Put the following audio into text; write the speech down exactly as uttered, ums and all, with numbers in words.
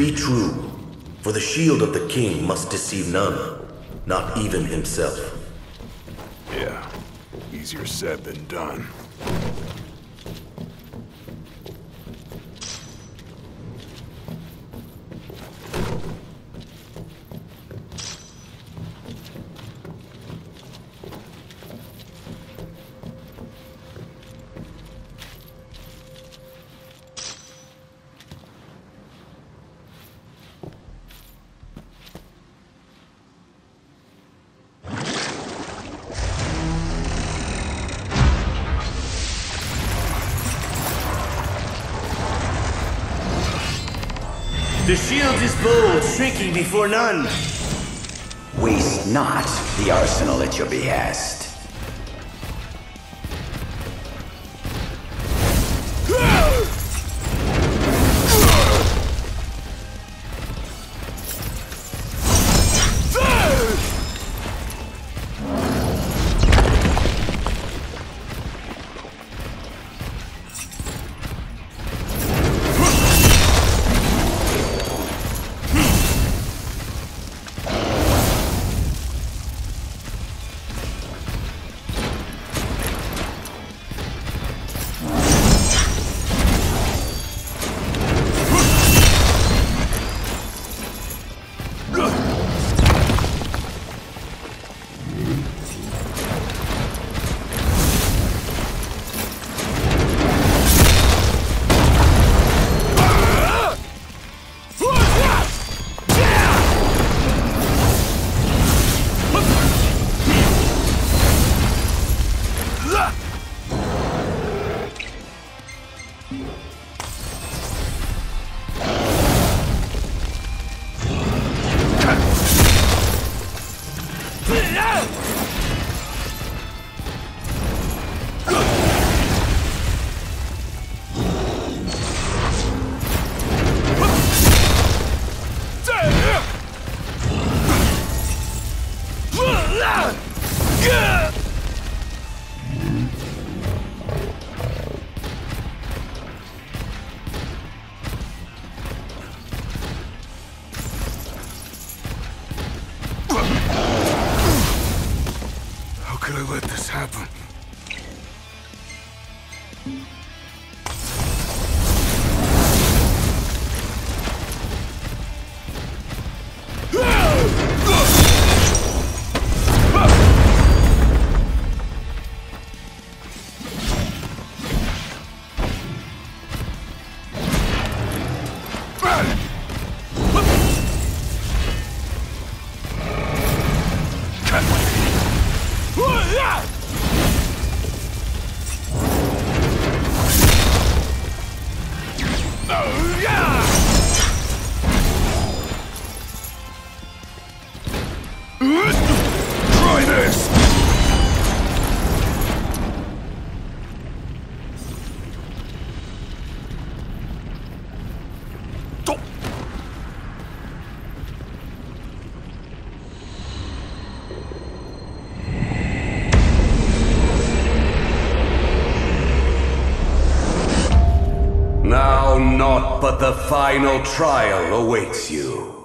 be true, for the shield of the king must deceive none, not even himself. Yeah, easier said than done. The shield is bold, shrinking before none. Waste not the arsenal at your behest. How could I let this happen? Try this! Now naught but the final trial awaits you.